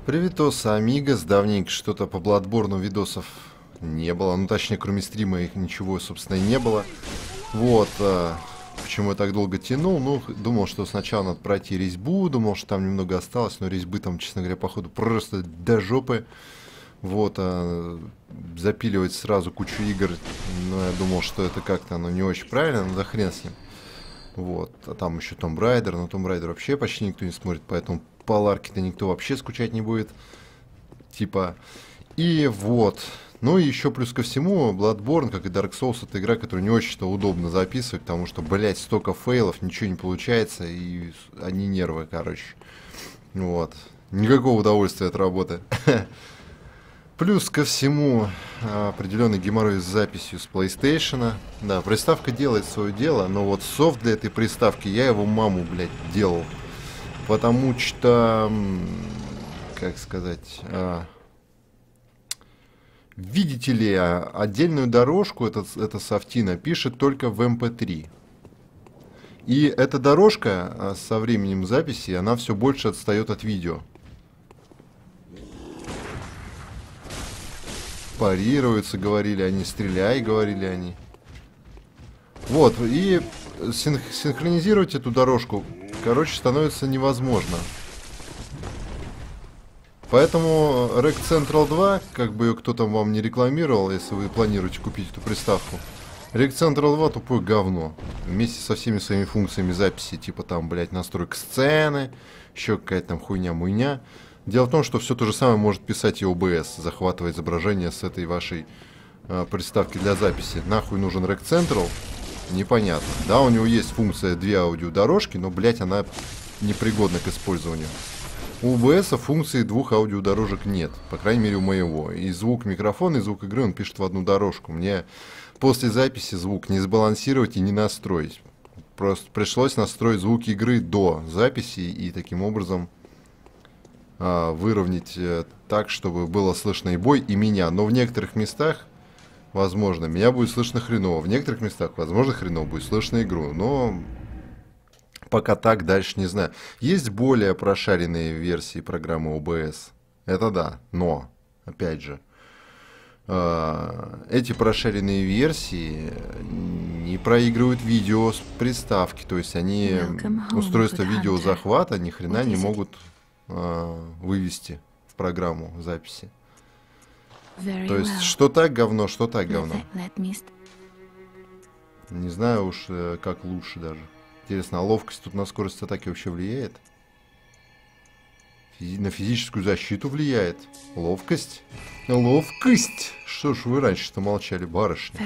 Привитос, амигос, давненько что-то по Бладборну видосов не было, ну точнее кроме стрима их ничего собственно и не было. Вот, почему я так долго тянул, ну думал, что сначала надо пройти резьбу, думал, что там немного осталось, но резьбы там, честно говоря, походу просто до жопы. Вот, запиливать сразу кучу игр, ну я думал, что это как-то оно не очень правильно, но да хрен с ним. Вот, а там еще Tomb Raider, но Tomb Raider вообще почти никто не смотрит, поэтому по Ларке-то никто вообще скучать не будет. Типа, и вот. Ну и еще плюс ко всему, Bloodborne, как и Dark Souls, это игра, которую не очень-то удобно записывать, потому что, блять, столько фейлов, ничего не получается, и они нервы, короче. Вот. Никакого удовольствия от работы. Плюс ко всему, определенный геморрой с записью с PlayStation. Да, приставка делает свое дело, но вот софт для этой приставки, я его маму, блядь, делал. Потому что, как сказать, видите ли, отдельную дорожку эта софтина пишет только в MP3. И эта дорожка со временем записи, она все больше отстает от видео. Парируются, говорили они, стреляй, говорили они. Вот, и синхронизировать эту дорожку, короче, становится невозможно. Поэтому Rec Central 2, как бы ее кто там вам не рекламировал, если вы планируете купить эту приставку, Rec Central 2 тупое говно. Вместе со всеми своими функциями записи, типа там, блядь, настройка сцены, еще какая-то там хуйня-муйня. Дело в том, что все то же самое может писать и OBS, захватывая изображение с этой вашей приставки для записи. Нахуй нужен Rec Central? Непонятно. Да, у него есть функция 2 аудиодорожки, но, блядь, она непригодна к использованию. У OBS функции 2 аудиодорожек нет, по крайней мере у моего. И звук микрофона, и звук игры он пишет в одну дорожку. Мне после записи звук не сбалансировать и не настроить. Просто пришлось настроить звук игры до записи и таким образом выровнять так, чтобы было слышно и бой, и меня. Но в некоторых местах, возможно, меня будет слышно хреново. В некоторых местах, возможно, хреново будет слышно игру. Но пока так, дальше не знаю. Есть более прошаренные версии программы OBS. Это да, но, опять же, эти прошаренные версии не проигрывают видео с приставки. То есть они устройство видеозахвата ни хрена не могут вывести в программу записи. То есть, что так говно, что так говно. Не знаю уж, как лучше даже. Интересно, а ловкость тут на скорость атаки вообще влияет? На физическую защиту влияет? Ловкость? Ловкость! Что ж вы раньше-то молчали, барышня?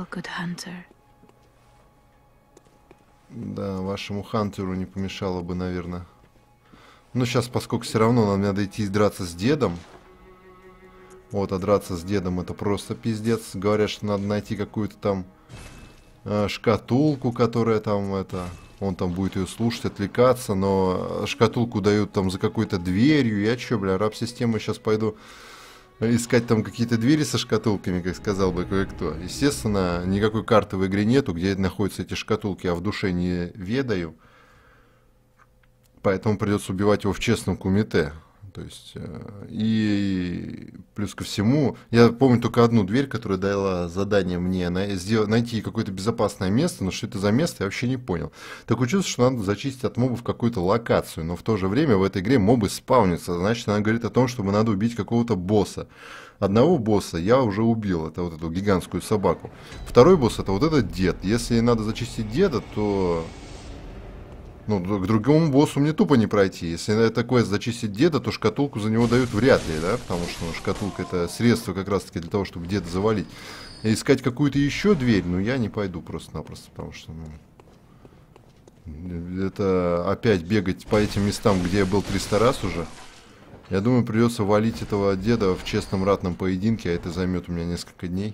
Да, вашему хантеру не помешало бы, наверное. Ну, сейчас, поскольку все равно нам надо идти драться с дедом. Вот, а драться с дедом это просто пиздец. Говорят, что надо найти какую-то там шкатулку, которая там это... Он там будет ее слушать, отвлекаться, но шкатулку дают там за какой-то дверью. Я чё, бля, раб-систему сейчас пойду искать там какие-то двери со шкатулками, как сказал бы кое-кто. Естественно, никакой карты в игре нету, где находятся эти шкатулки, я в душе не ведаю. Поэтому придется убивать его в честном кумите. То есть, и плюс ко всему, я помню только одну дверь, которая дала задание мне найти какое-то безопасное место, но что это за место, я вообще не понял. Такое чувство, что надо зачистить от мобов какую-то локацию, но в то же время в этой игре мобы спавнятся, значит, она говорит о том, чтобы надо убить какого-то босса. Одного босса я уже убил, это вот эту гигантскую собаку. Второй босс это вот этот дед. Если надо зачистить деда, то... Ну, к другому боссу мне тупо не пройти. Если такое зачистить деда, то шкатулку за него дают вряд ли, да? Потому что шкатулка это средство как раз таки для того, чтобы деда завалить. И искать какую-то еще дверь, ну, я не пойду просто-напросто, потому что, ну... Это опять бегать по этим местам, где я был 300 раз уже. Я думаю, придется валить этого деда в честном ратном поединке, а это займет у меня несколько дней.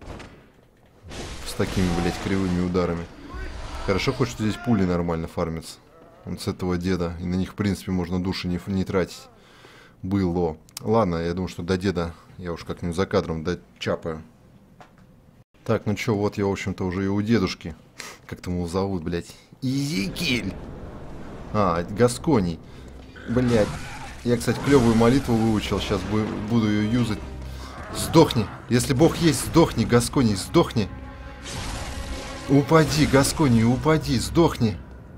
С такими, блядь, кривыми ударами. Хорошо хоть, что здесь пули нормально фармятся. Вот с этого деда. И на них, в принципе, можно души не тратить. Было. Ладно, я думаю, что до деда я уж как-нибудь за кадром дочапаю. Так, ну чё, вот я, в общем-то, уже и у дедушки. Как там его зовут, блядь? Изекиль! А, Гасконий. Блядь. Я, кстати, клевую молитву выучил. Сейчас буду ее юзать. Сдохни. Если Бог есть, сдохни, Гасконий, сдохни. Упади, Гасконий, упади, сдохни.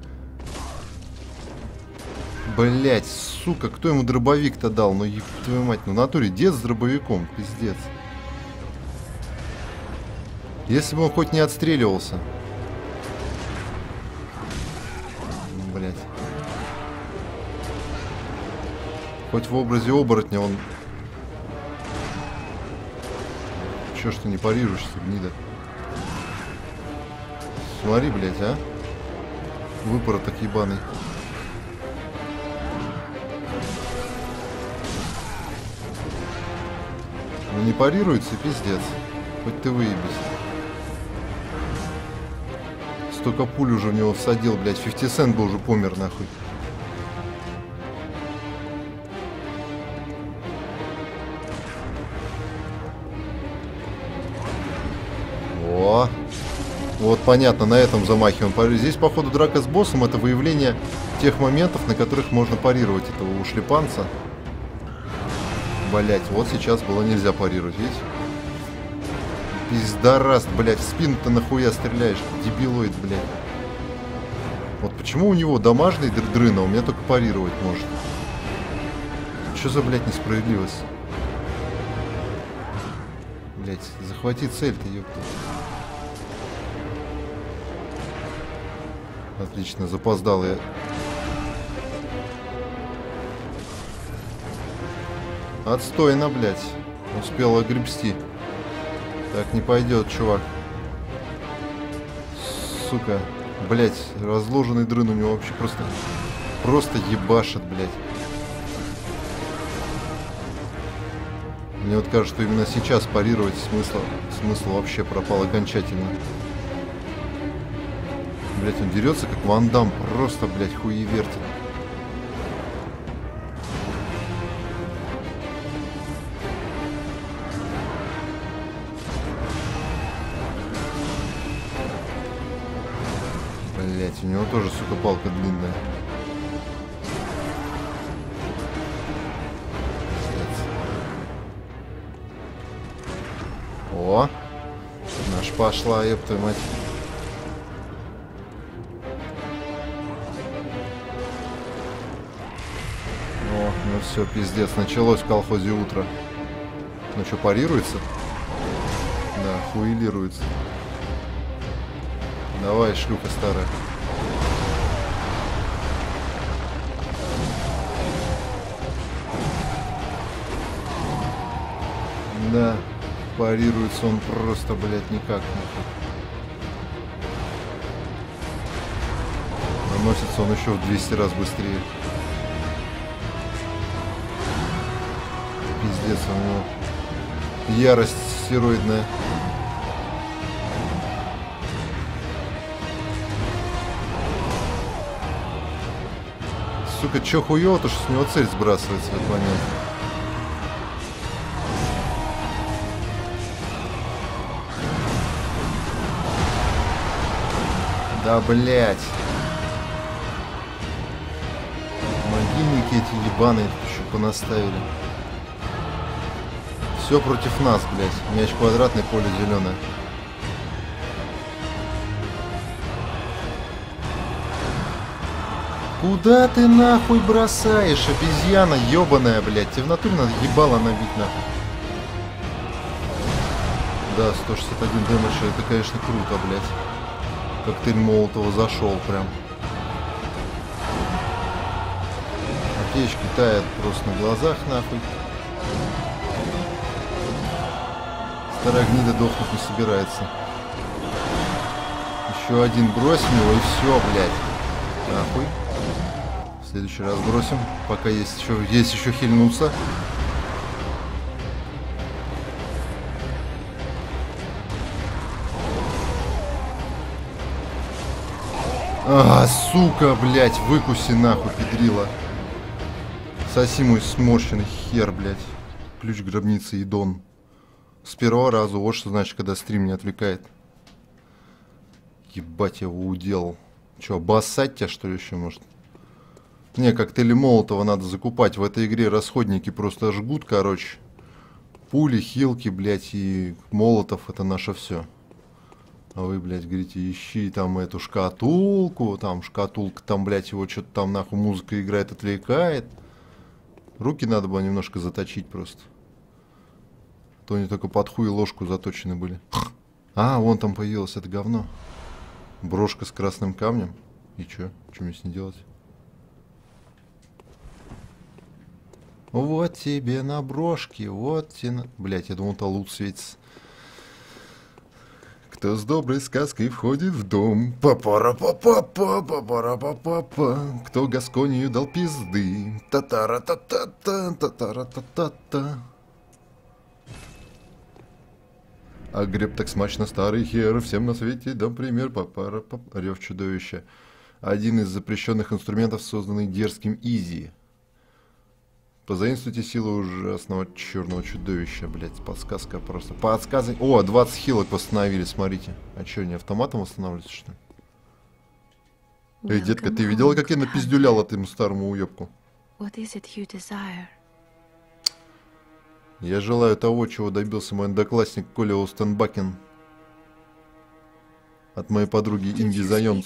Блять, сука, кто ему дробовик-то дал? Ну, еб твою мать, ну, в натуре дед с дробовиком, пиздец. Если бы он хоть не отстреливался. Блять. Хоть в образе оборотня он... Чё ж ты не парируешься, гнида? Смотри, блять, а? Выпороток ебаный. Ну не парируется, пиздец. Хоть ты выебись. Столько пуль уже в него всадил, блядь. 50 Cent бы уже помер, нахуй. О! Вот понятно, на этом замахе он парирует. Здесь, походу, драка с боссом — это выявление тех моментов, на которых можно парировать этого ушлепанца. Блять, вот сейчас было нельзя парировать, видите? Пиздараст, блядь, в спину-то нахуя стреляешь, дебилоид, блядь. Вот почему у него дамажный дрына, у меня только парировать может. Что за, блядь, несправедливость? Блядь, захвати цель-то, ёпта. Отлично, запоздал я. Отстойно, блядь. Успел огребсти. Так не пойдет, чувак. Сука. Блядь, разложенный дрын у него вообще просто ебашит, блядь. Мне вот кажется, что именно сейчас парировать смысл вообще пропал окончательно. Блядь, он дерется как Ван Дам, просто, блядь, хуевертит. Блять, у него тоже, сука, палка длинная. О! Наш пошла, ёб твою мать. О, ну все, пиздец, началось в колхозе утро. Ну что, парируется? Да, хуилируется. Давай, шлюха старая. Да, парируется он просто, блядь, никак. Наносится он еще в 200 раз быстрее. Пиздец, у него ярость стероидная. Сука, чё хуёво, то что с него цель сбрасывается в этот момент. Да, блять. Могильники эти ебаные еще понаставили. Все против нас, блять. Мяч квадратный, поле зеленое. Куда ты нахуй бросаешь, обезьяна ебаная, блядь? Тебе в натуре надо ебало набить, нахуй. Да, 161 дэмэдж, это, конечно, круто, блядь. Коктейль Молотова зашел прям. Аптечки тают просто на глазах, нахуй. Старая гнида дохнуть не собирается. Еще один бросим его и все, блядь. Нахуй. В следующий раз бросим, пока есть еще хильнуться. А, сука, блядь, выкуси нахуй, педрила. Соси мой сморщенный хер, блядь. Ключ гробницы и дон. С первого раза, вот что значит, когда стрим не отвлекает. Ебать, я его уделал. Че, обоссать тебя, что ли, еще, может? Не, коктейли Молотова надо закупать. В этой игре расходники просто жгут, короче. Пули, хилки, блядь, и Молотов — это наше все. А вы, блядь, говорите, ищи там эту шкатулку, там шкатулка, там, блядь, его что-то там нахуй музыка играет, отвлекает. Руки надо было немножко заточить просто. То они только под хуй и ложку заточены были. А, вон там появилось это говно. Брошка с красным камнем. И чё? Что мне с ней делать? Вот тебе на брошке, вот тебе... Блять, я думал, то лут светится. Кто с доброй сказкой входит в дом? Папара-па-па-па, папара-па-па-па. Кто Гасконию дал пизды? Та-та-ра-та-та-та, та-та-ра-та-та-та. А греб так смачно старый хер, всем на свете дам пример. Папара-па-па. Рев чудовища. Один из запрещенных инструментов, созданный дерзким Изи. Позаимствуйте силу ужасного черного чудовища, блять, подсказка просто. Подсказы. О, 20 хилок восстановили, смотрите. А что, они автоматом восстанавливаются, что ли? Эй, детка, ты видела, как я напиздюлял этому старому уебку? Я желаю того, чего добился мой одноклассник Коля Остенбакен от моей подруги Инди Зайонс.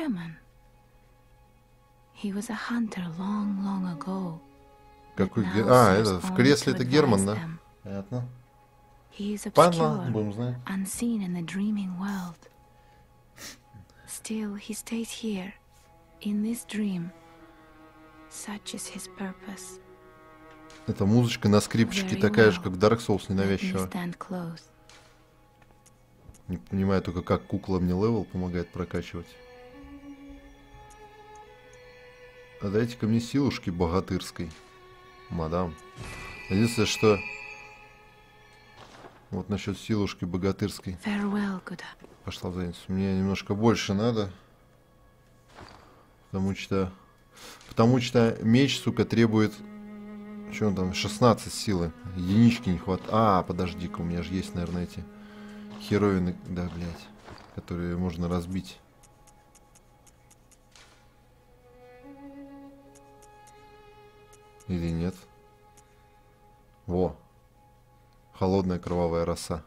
Какой это в кресле это Герман, да? Понятно. Понятно, будем знать. Still, he stays here, in this dream. Such is his purpose. Эта музычка на скрипчике такая же, как Dark Souls, ненавязчивая. Не понимаю только, как кукла мне левел помогает прокачивать. А дайте-ка мне силушки богатырской, мадам. Единственное, что... Вот насчет силушки богатырской. Пошла в задницу. Мне немножко больше надо. Потому что меч, сука, требует... Что он там? 16 силы. Единички не хватает. А, подожди-ка, у меня же есть, наверное, эти херовины, да, блядь, которые можно разбить. Или нет? Во. Холодная кровавая роса.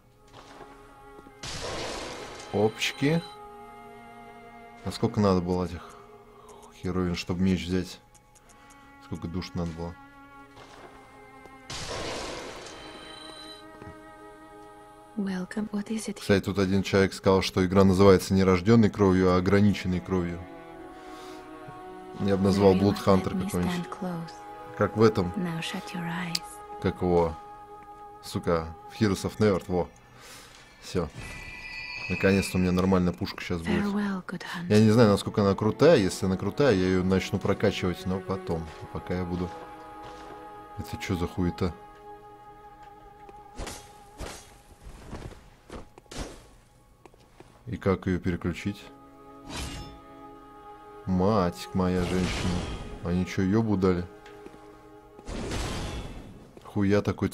Опчики. А сколько надо было этих херовин, чтобы меч взять? Сколько душ надо было? Кстати, тут один человек сказал, что игра называется не рожденной кровью, а ограниченной кровью. Я бы назвал Blood Hunter какой-нибудь. Как в этом. Как его. Сука, в Heroes of Neverth, во. Все. Наконец-то у меня нормальная пушка сейчас будет. Я не знаю, насколько она крутая. Если она крутая, я ее начну прокачивать, но потом. Пока я буду... Это что за хуета? И как ее переключить? Мать моя женщина. Они что, ёбу дали? Хуя такой...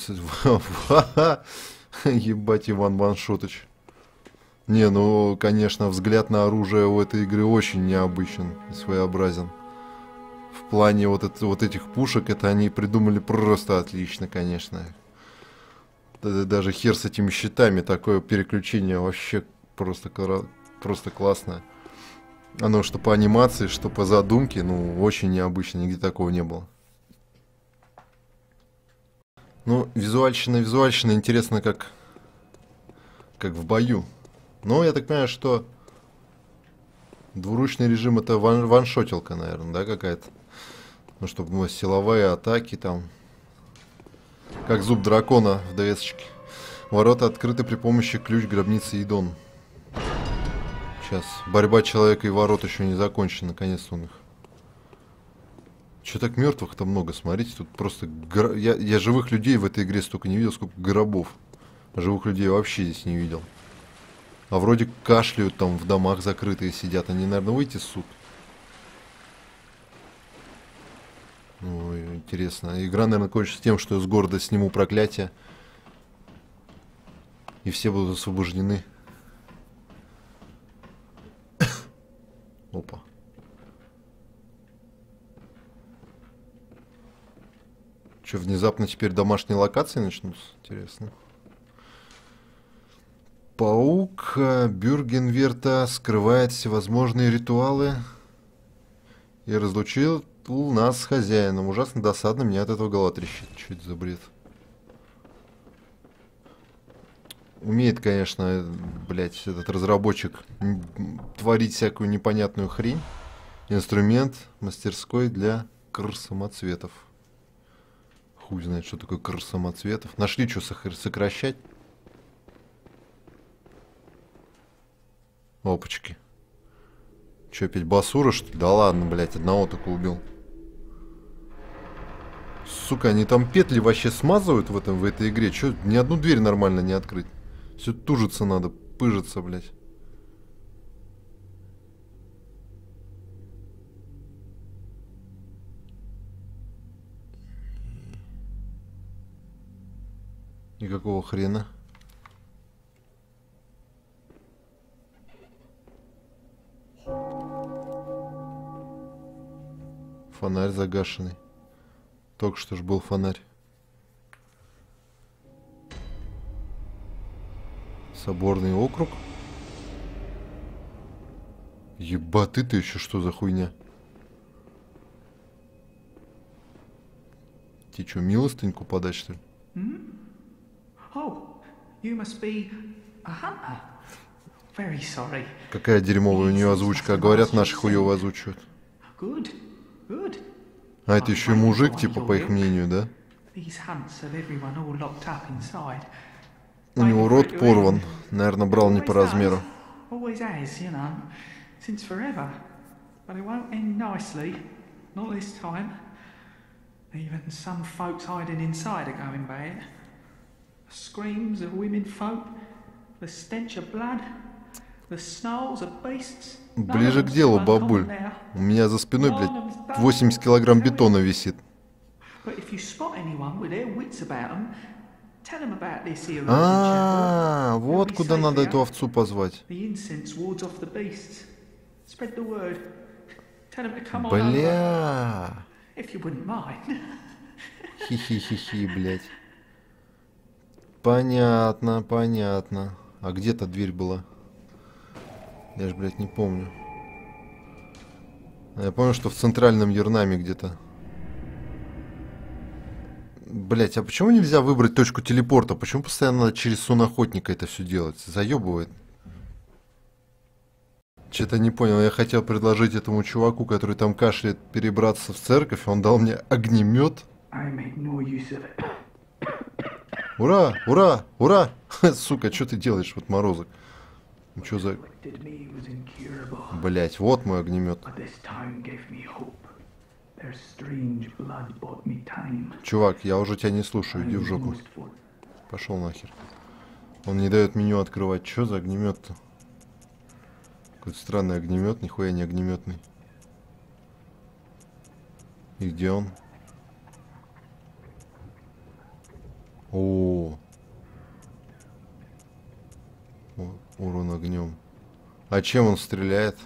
Ебать, Иван Ваншотыч. Не, ну, конечно, взгляд на оружие у этой игры очень необычен и своеобразен. В плане вот этих пушек, это они придумали просто отлично, конечно. Даже хер с этими щитами, такое переключение вообще просто классное. Оно что по анимации, что по задумке, ну, очень необычно, нигде такого не было. Ну, визуальщина, интересно, как в бою. Но я так понимаю, что двуручный режим — это ваншотилка, наверное, да, какая-то? Ну, чтобы силовые атаки там. Как зуб дракона в довесочке. Ворота открыты при помощи ключ гробницы Идон. Сейчас. Борьба человека и ворот еще не закончена. Наконец-то он их. Че так мертвых-то много? Смотрите, тут просто... Я живых людей в этой игре столько не видел, сколько гробов. Живых людей вообще здесь не видел. А вроде кашляют там в домах закрытые сидят. Они, наверное, выйти ссут. Ой, интересно. Игра, наверное, кончится тем, что я с города сниму проклятие. И все будут освобождены. Опа. Что, внезапно теперь домашние локации начнутся? Интересно. Паук Бюргенверта скрывает всевозможные ритуалы и разлучил нас с хозяином. Ужасно досадно, меня от этого голова трещит. Что это за бред? Умеет, конечно, блядь, этот разработчик творить всякую непонятную хрень. Инструмент мастерской для самоцветов. Хуй знает, что такое самоцветов. Нашли, что сокращать. Опачки. Че, опять басура, что ли? Да ладно, блядь, одного только убил. Сука, они там петли вообще смазывают в этой игре. Че, ни одну дверь нормально не открыть. Все тужиться надо, пыжиться, блядь. И какого хрена? Фонарь загашенный. Только что ж был фонарь. Соборный округ. Ебать, ты еще что за хуйня? Тебе что, милостыньку подать, что ли? Какая дерьмовая у нее озвучка. А говорят, наши хуёво озвучивают. А это еще и мужик, типа, по их мнению, да? У него рот порван. Наверное, брал не по размеру. Even some folks hiding inside are going bad. The screams of women folk, the stench of blood, the snarls of beasts. Ближе к делу, бабуль. У меня за спиной, блядь, 80 килограмм бетона висит. А, вот куда надо эту овцу позвать. Бля. Хи-хи-хи-хи, блядь. Понятно, понятно. А где-то дверь была? Я ж, блядь, не помню. Я помню, что в центральном Ернаме где-то. Блядь, а почему нельзя выбрать точку телепорта? Почему постоянно надо через сон охотника это все делать? Заебывает. Что-то не понял. Я хотел предложить этому чуваку, который там кашляет, перебраться в церковь. Он дал мне огнемет. Ура! Ура! Ура! Сука, что ты делаешь, вот морозок? Ну что за... Блять, вот мой огнемет. Чувак, я уже тебя не слушаю, иди в жопу. Пошел нахер. Он не дает меню открывать. Что за огнемет-то? Какой-то странный огнемет, нихуя не огнеметный. И где он? О, урон огнем. А чем он стреляет?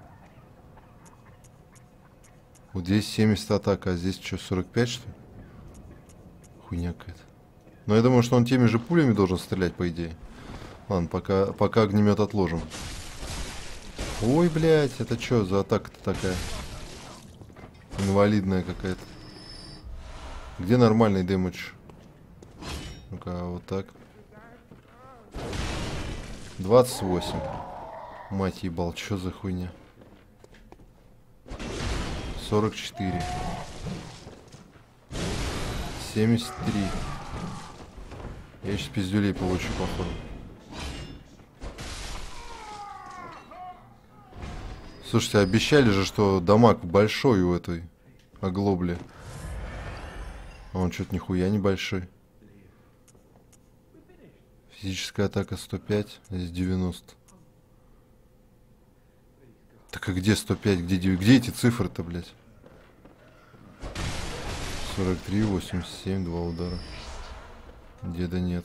Вот здесь 70 атак, а здесь что, 45, что ли? Хуйня какая-то. Но я думаю, что он теми же пулями должен стрелять, по идее. Ладно, пока огнемет отложим. Ой, блядь, это что за атака-то такая? Инвалидная какая-то. Где нормальный дэмэдж? Ну-ка, вот так. 28. Мать ебал, что за хуйня? 44. 73. Я сейчас пиздюлей получу, походу. Слушайте, обещали же, что дамаг большой у этой оглобли. А он что-то нихуя небольшой. Физическая атака 105, здесь 90. Так а где 105, где эти цифры-то, блядь? 43, 87, 2 удара. Деда нет.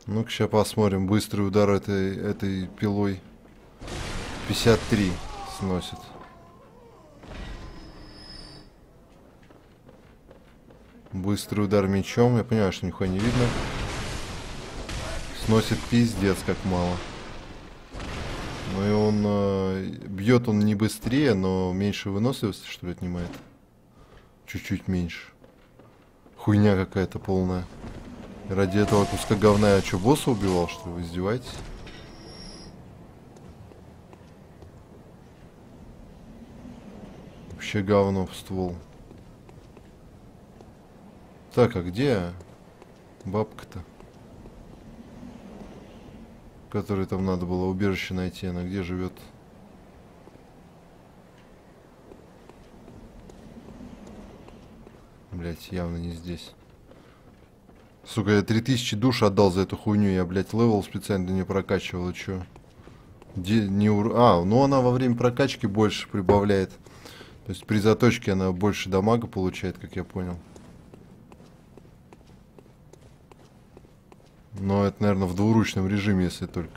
Ну-ка, сейчас посмотрим. Быстрый удар этой пилой. 53 сносит. Быстрый удар мечом. Я понимаю, что нихуя не видно. Сносит пиздец как мало. Ну и он... бьет он не быстрее, но меньше выносливости, что ли, отнимает. Чуть-чуть меньше. Хуйня какая-то полная. Ради этого куска говна я что, босса убивал, что ли? Вы издеваетесь? Вообще говно в ствол. Так, а где бабка-то? Которой там надо было убежище найти. Она где живет? Блять, явно не здесь. Сука, я 3000 душ отдал за эту хуйню. Я, блядь, левел специально не прокачивал. И чё? Ну она во время прокачки больше прибавляет. То есть при заточке она больше дамага получает, как я понял. Но это, наверное, в двуручном режиме, если только.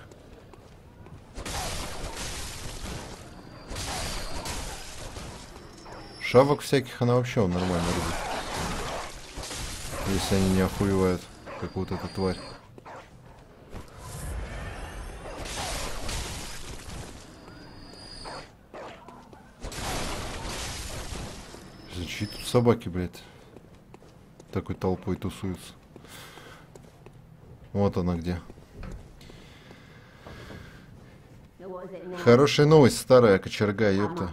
Шавок всяких она вообще нормально рубит. Если они не охуевают, как вот эта тварь. За чьи тут собаки, блядь, такой толпой тусуются? Вот она где. Хорошая новость, старая кочерга, ёпта.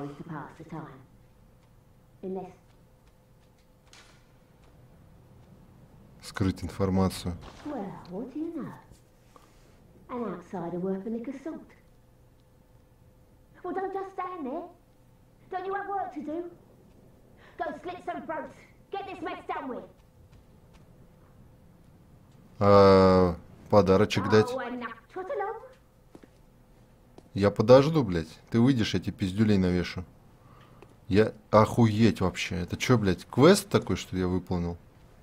Скрыть информацию. Подарочек дать. Я подожду, блядь. Ты выйдешь, я тебе пиздюлей навешу. Я охуеть вообще. Это что, блядь, квест такой, что я выполнил?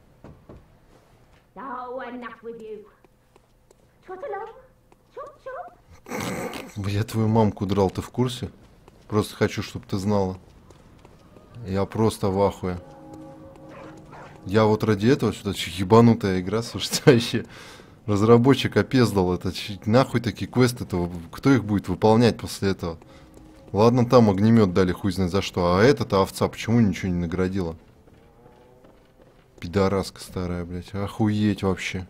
Я твою мамку драл, ты в курсе? Просто хочу, чтобы ты знала. Я просто в ахуе. Я вот ради этого сюда ебанутая игра, слушайте, вообще. Разработчик опездал это. Нахуй такие квесты-то. Кто их будет выполнять после этого? Ладно, там огнемет дали, хуй знает за что. А эта-то овца почему ничего не наградила? Пидораска старая, блядь. Охуеть вообще.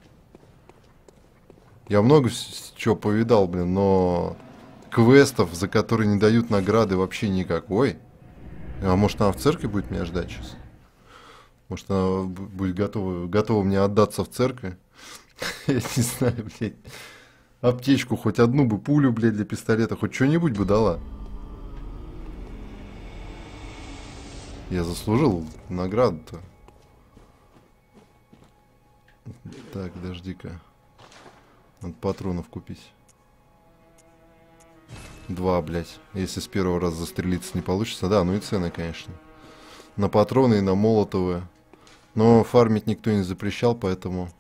Я много чего повидал, блин, но квестов, за которые не дают награды, вообще никакой. А может, она в церкви будет меня ждать сейчас? Может, она будет готова мне отдаться в церкви? Я не знаю, блядь. Аптечку, хоть одну бы, пулю, блядь, для пистолета, хоть что-нибудь бы дала. Я заслужил награду-то. Так, подожди-ка. Надо патронов купить. 2, блядь. Если с первого раза застрелиться не получится. Да, ну и цены, конечно. На патроны и на молотовые. Но фармить никто не запрещал, поэтому...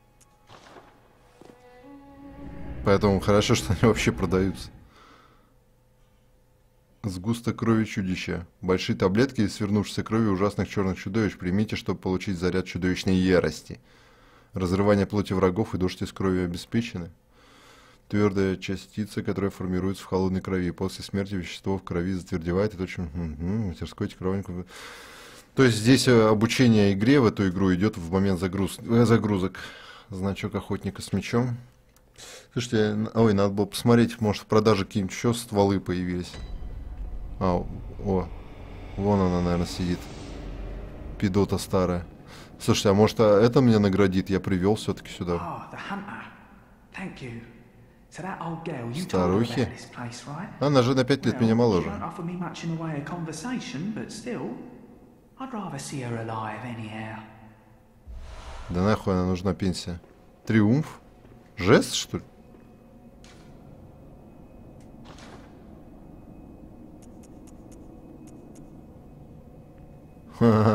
Поэтому хорошо, что они вообще продаются. Сгусток крови чудища. Большие таблетки из свернувшейся крови ужасных черных чудовищ примите, чтобы получить заряд чудовищной ярости. Разрывание плоти врагов и дождь из крови обеспечены. Твердая частица, которая формируется в холодной крови. После смерти вещество в крови затвердевает и точно... мастерской кровников. То есть здесь обучение игре в эту игру идет в момент загрузок. Значок охотника с мечом. Слушайте, ой, надо было посмотреть, может в продаже какие-нибудь еще стволы появились. Вон она, наверное, сидит. Пидота старая. Слушайте, а может это меня наградит? Я привел все-таки сюда. Старухи? Она же на 5 лет меня моложе. Да нахуй она нужна, пенсия? Триумф? Жест, что ли?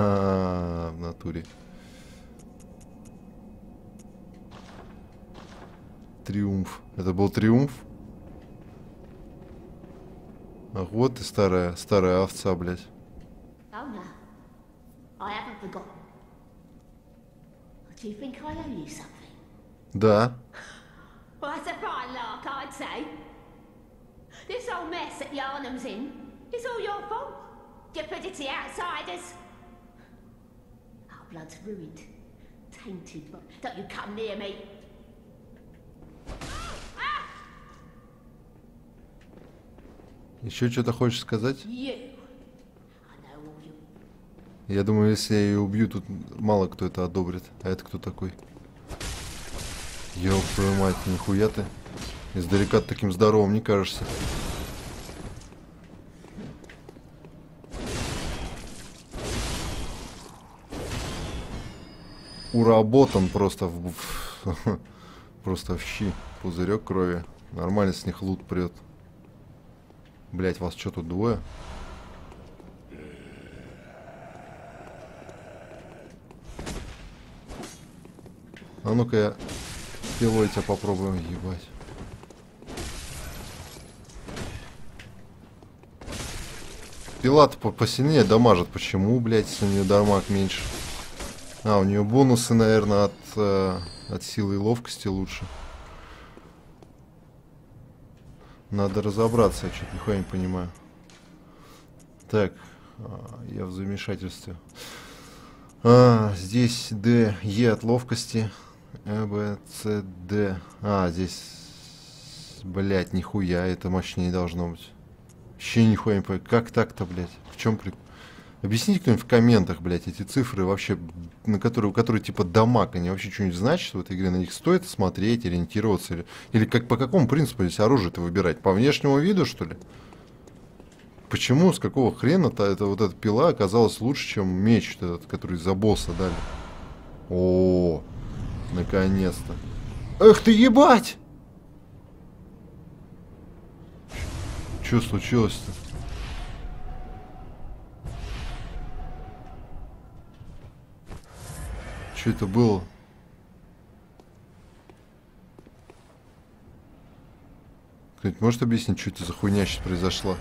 Ха-ха-ха, в натуре. Триумф. Это был триумф? Ах, вот ты старая овца, блядь. Oh no, I haven't forgotten. Do you think I owe you something? Да. Well, that's a fine lark, I'd say. This whole mess that Yarnum's in is all your fault. You put it to the outsiders. Our blood's ruined, tainted. Don't you come near me. Еще что-то хочешь сказать? You. I know all you. Я думаю, если я ее убью, тут мало кто это одобрит. А это кто такой? Ёб твою мать, нихуя ты. Издалека ты таким здоровым не кажешься. Уработан просто просто в щи. Пузырек крови. Нормально с них лут прет. Блять, вас что тут двое? А ну-ка я пилой тебя попробую ебать. Пила-то посильнее дамажит. Почему, блять, если у нее дамаг меньше? А, у нее бонусы, наверное, от силы и ловкости лучше. Надо разобраться, я что-то нихуя не понимаю. Так, я в замешательстве. Здесь Д, Е от ловкости. Б, С, Д. Здесь... Блять, нихуя, это мощнее должно быть. Вообще нихуя не понимаю. Как так-то, блять? В чем прикол? Объясните кто-нибудь в комментах, блять, эти цифры вообще, у которых типа дамаг, они вообще что-нибудь значат в этой игре? На них стоит смотреть, ориентироваться? Или как, по какому принципу здесь оружие-то выбирать? По внешнему виду, что ли? Почему, с какого хрена-то вот эта пила оказалась лучше, чем меч этот, который за босса дали? О, наконец-то. Эх ты ебать! Что случилось-то? Что это было? Кто-нибудь может объяснить, что это за хуйня сейчас произошла?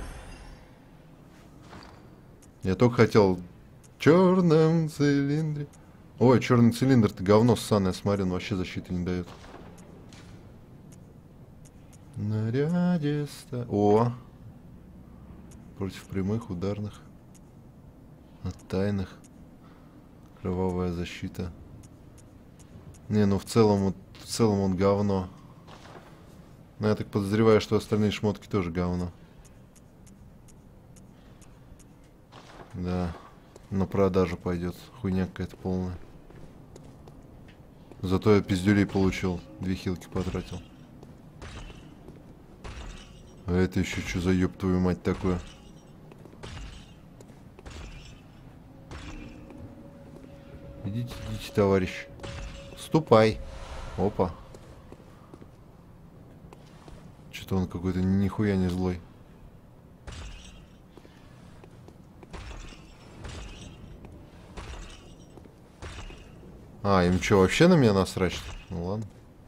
Я только хотел в черном цилиндре. Ой, черный цилиндр-то говно ссаное, смотри, он вообще защиты не дает. Наряде ста... О! Против прямых, ударных. От тайных. Кровавая защита. Не, ну в целом он говно. Но я так подозреваю, что остальные шмотки тоже говно. Да, на продажу пойдет. Хуйня какая-то полная. Зато я пиздюлей получил. 2 хилки потратил. А это еще что за ёб твою мать такое? Идите, идите, товарищ. Ступай. Опа. Что-то он какой-то нихуя не злой. Им что, вообще на меня насрать? Ну ладно.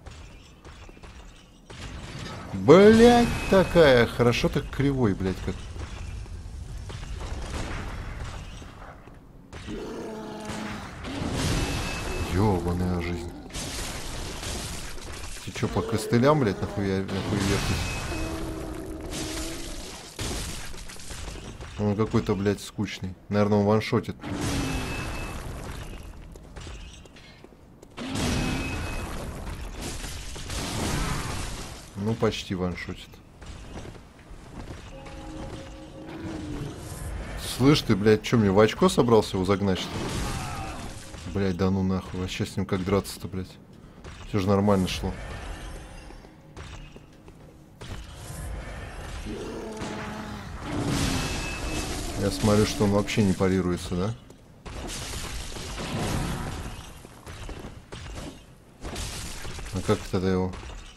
Блять, такая. Хорошо так кривой, блять, как. Ёбаная жизнь. Ты чё, по костылям, блять, нахуя вертись? Он какой-то, блять, скучный. Наверное, он ваншотит. Ну, почти ваншотит. Слышь ты, блядь, что, мне в очко собрался его загнать, что ли? Блядь, да ну нахуй. Вообще с ним как драться-то, блядь? Все же нормально шло. Я смотрю, что он вообще не парируется, да? А как тогда его?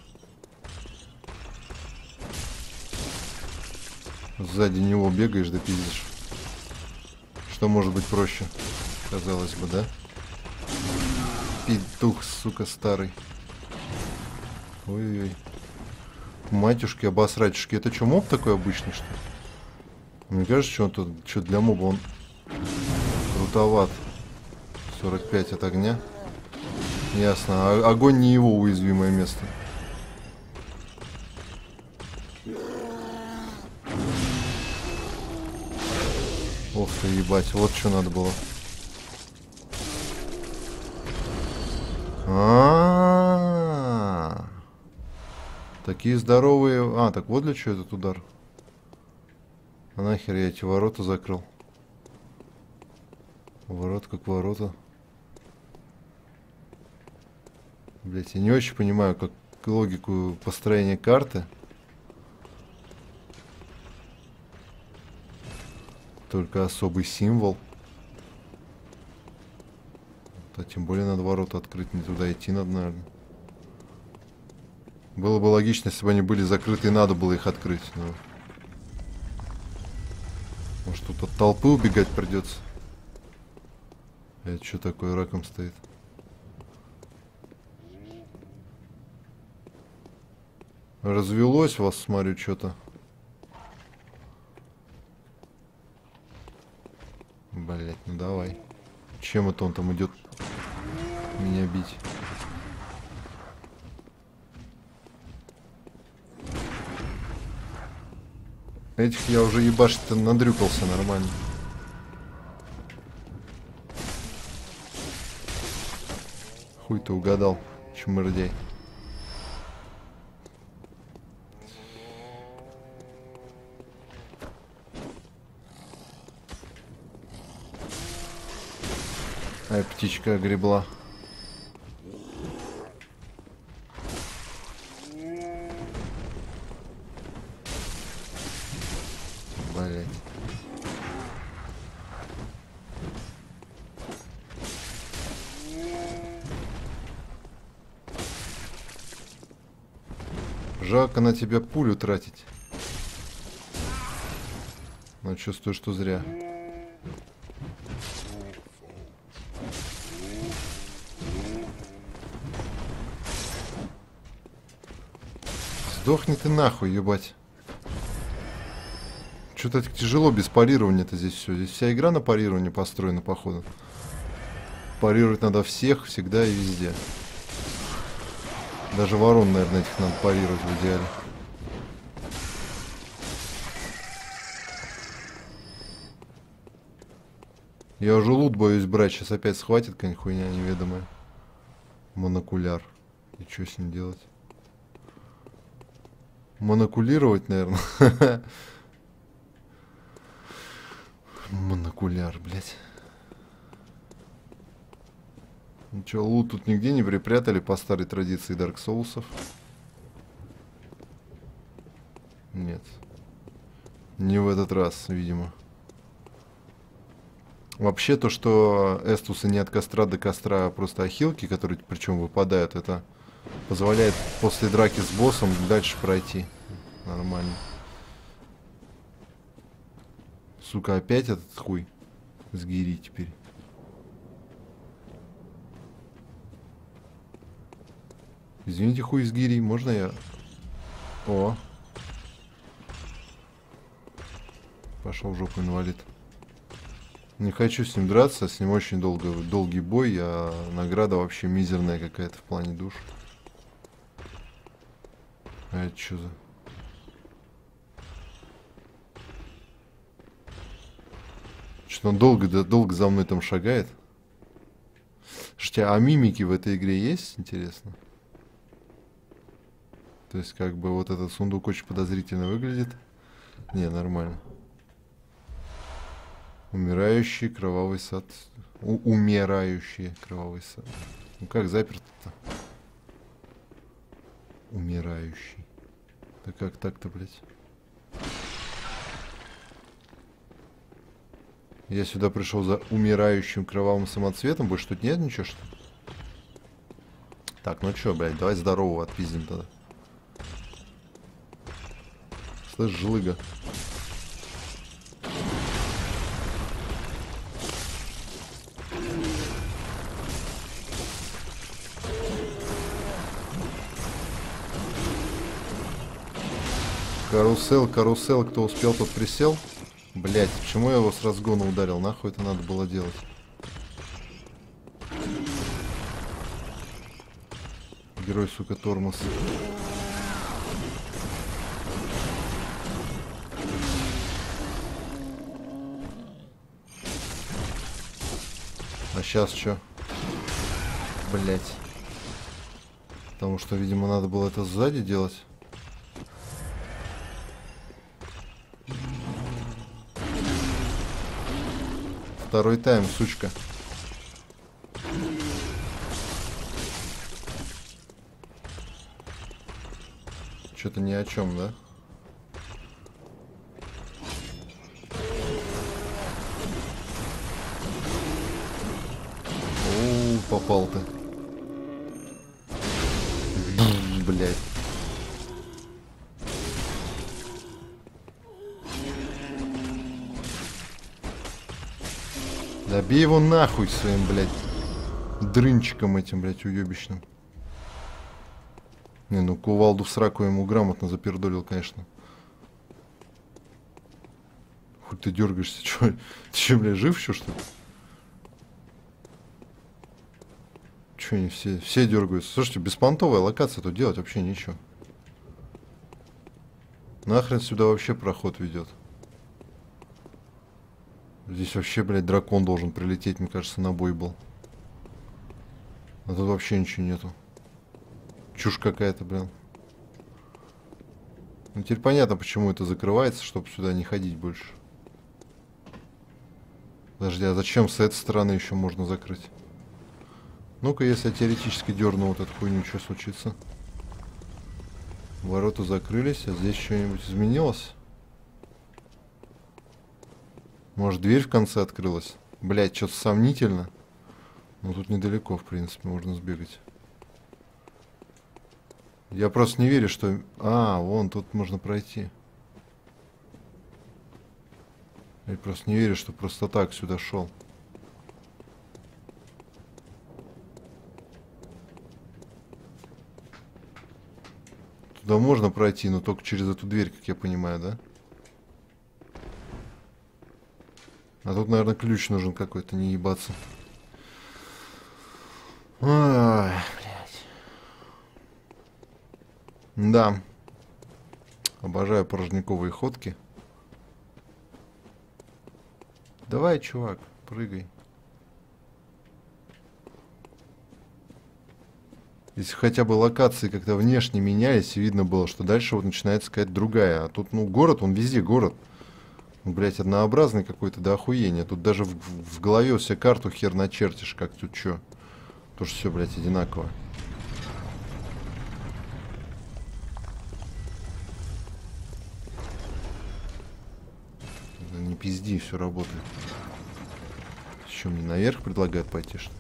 Сзади него бегаешь да пиздишь. Что может быть проще? Казалось бы, да? Петух, сука, старый. Ой-ой-ой. Матюшки, обосратюшки. Это что, моб такой обычный, что ли? Мне кажется, что он тут, что для моба он крутоват. 45 от огня. Ясно. А огонь не его уязвимое место. Ох ты, ебать. Вот что надо было. А-а-а. Такие здоровые... А, так вот для чего этот удар. А нахер я эти ворота закрыл? Ворот как ворота. Блять, я не очень понимаю, как логику построения карты. Только особый символ. А тем более надо ворота открыть, не туда идти надо, наверное. Было бы логично, если бы они были закрыты и надо было их открыть. Но... Может, тут от толпы убегать придется? Это что такое раком стоит? Развелось вас, смотрю, что-то. Блять, ну давай. Чем это он там идет меня бить? Этих я уже ебашить-то надрюкался нормально. Хуй ты угадал, чмырдей. Ай, птичка огребла. Блять. Жалко на тебя пулю тратить. Но чувствую, что зря. Сдохни ты нахуй, ебать. Что-то тяжело без парирования-то здесь все. Здесь вся игра на парирование построена, походу. Парировать надо всех, всегда и везде. Даже ворон, наверное, этих надо парировать в идеале. Я уже лут боюсь брать. Сейчас опять схватит какая-нибудь хуйня неведомая. Монокуляр. И что с ним делать? Монокулировать, наверное. Монокуляр, блядь. Ну что, лут тут нигде не припрятали по старой традиции Dark Souls'ов? Нет. Не в этот раз, видимо. Вообще то, что эстусы не от костра до костра, а просто ахилки, которые причем выпадают, это позволяет после драки с боссом дальше пройти. Нормально. Сука, опять этот хуй с гири теперь. Извините, хуй с гири, можно я... О. Пошел в жопу, инвалид. Не хочу с ним драться, с ним очень долгий бой, а награда вообще мизерная какая-то в плане душ. А это что за... Что он долго за мной там шагает. Слушайте, а мимики в этой игре есть, интересно? То есть, как бы, вот этот сундук очень подозрительно выглядит. Не, нормально. Умирающий кровавый сад. Умирающий кровавый сад. Ну как заперто-то? Умирающий. Да как так-то, блядь? Я сюда пришел за умирающим кровавым самоцветом. Больше тут нет ничего, что ли? Так, ну чё, блядь, давай здорового отпиздим тогда. Слышь, жлыга. Карусел, карусел, кто успел, тот присел. Блять, почему я его с разгона ударил? Нахуй это надо было делать? Герой, сука, тормоз. А сейчас что? Блять. Потому что, видимо, надо было это сзади делать. Второй тайм, сучка. Что-то ни о чем, да? О, попал ты. Блять. Да бей его нахуй своим, блядь, дрынчиком этим, блядь, уебищным. Не, ну кувалду в сраку ему грамотно запердолил, конечно. Хоть ты дергаешься, чё? Ты че, блядь, жив еще, что ли? Че они все дергаются? Слушайте, беспонтовая локация, тут делать вообще ничего. Нахрен сюда вообще проход ведет? Здесь вообще, блядь, дракон должен прилететь, мне кажется, на бой был. А тут вообще ничего нету. Чушь какая-то, блин. Ну, теперь понятно, почему это закрывается, чтобы сюда не ходить больше. Подожди, а зачем с этой стороны еще можно закрыть? Ну-ка, если я теоретически дерну вот эту хуйню, что случится? Ворота закрылись, а здесь что-нибудь изменилось? Может, дверь в конце открылась? Блять, что-то сомнительно. Но тут недалеко, в принципе, можно сбегать. Я просто не верю, что... А, вон, тут можно пройти. Я просто не верю, что просто так сюда шел. Туда можно пройти, но только через эту дверь, как я понимаю, да? А тут, наверное, ключ нужен какой-то, не ебаться. Ой, блядь. Да. Обожаю порожниковые ходки. Давай, чувак, прыгай. Если хотя бы локации как-то внешне менялись, и видно было, что дальше вот начинается какая-то другая. А тут, ну, город, он везде город. Блять, однообразный какой-то до охуения. Тут даже в голове себе карту хер начертишь, как тут что. Потому что все, блять, одинаково. Да не пизди, все работает. Еще мне наверх предлагают пойти, что ли?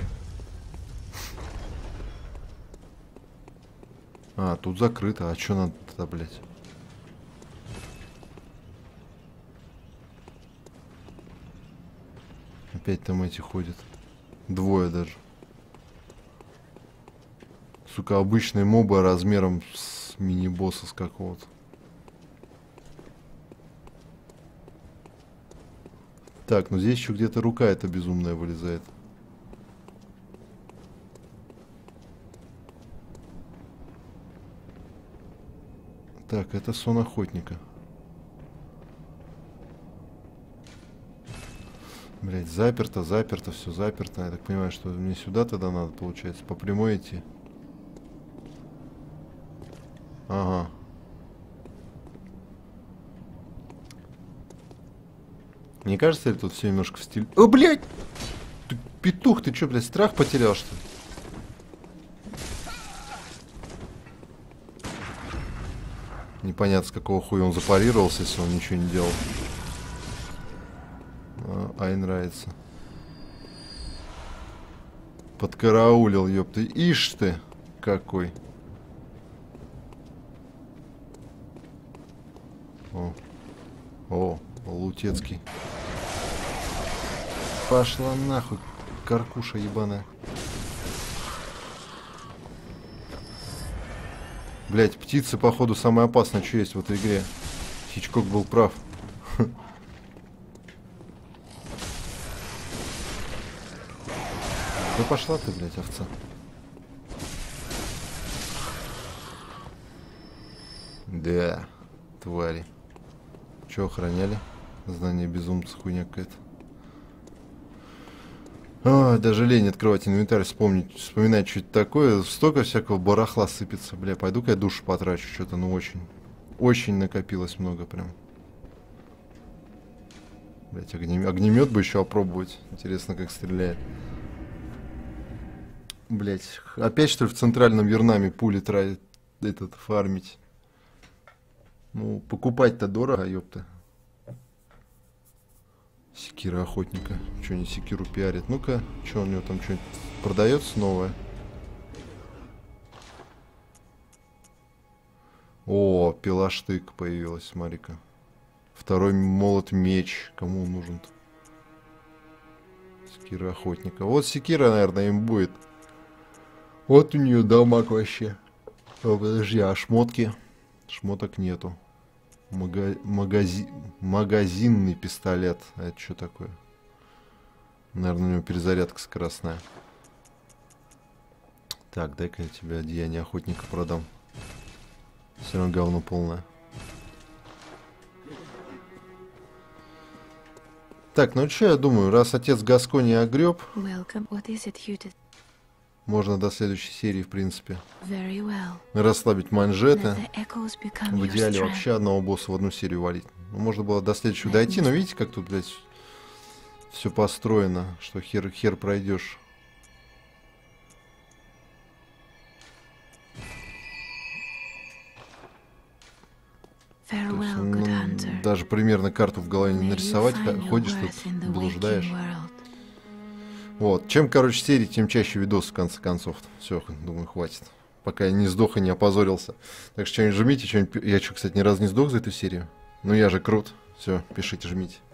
А, тут закрыто. А что надо-то, блять? Опять там эти ходят. Двое даже. Сука, обычные мобы размером с мини-босса с какого-то. Так, ну здесь еще где-то рука эта безумная вылезает. Так, это сон охотника. Блять, заперто, заперто, все заперто. Я так понимаю, что мне сюда тогда надо, получается, по прямой идти. Ага. Мне кажется, ли тут все немножко в стиле... О, блядь! Ты, петух, ты что, блядь, страх потерял, что ли? Непонятно, с какого хуя он запарировался, если он ничего не делал. Ай, нравится. Подкараулил, ёпты. Ишь ты, какой. О, Лутецкий. Пошла нахуй, каркуша ебаная. Блять, птицы, походу, самое опасное, что есть в этой игре. Хичкок был прав. Да пошла ты, блядь, овца. Да, твари. Че охраняли? Знание безумца, хуйня какая-то. Ой, даже лень открывать инвентарь, вспоминать что-то такое. Столько всякого барахла сыпется. Бля, пойду-ка я душу потрачу. Что-то, ну, очень накопилось много прям. Блять, огнемет бы еще опробовать. Интересно, как стреляет. Блять, опять что ли в центральном Вьетнаме пули тратить, фармить? Ну, покупать-то дорого, ёпта. Секира охотника. Че не секиру пиарит? Ну-ка, что у него там что-нибудь продается новое? О, пила-штык появилась, смотри-ка. Второй молот-меч. Кому он нужен-то? Секира охотника. Вот секира, наверное, им будет. Вот у нее дамаг вообще. О, подожди, а шмотки? Шмоток нету. Магазинный пистолет. А это что такое? Наверное, у него перезарядка скоростная. Так, дай-ка я тебе одеяние охотника продам. Все равно говно полное. Так, ну что я думаю, раз отец Гаскони огреб, можно до следующей серии, в принципе, расслабить манжеты. В идеале вообще одного босса в одну серию валить. Ну, можно было до следующего дойти, но видите, как тут, блядь, все построено, что хер пройдешь. Даже примерно карту в голове не нарисовать, ходишь тут, блуждаешь. Вот. Чем короче серии, тем чаще видос, в конце концов. Все, думаю, хватит. Пока я не сдох и не опозорился. Так что что-нибудь жмите, что-нибудь... Я что, кстати, ни разу не сдох за эту серию? Ну я же крут. Все, пишите, жмите.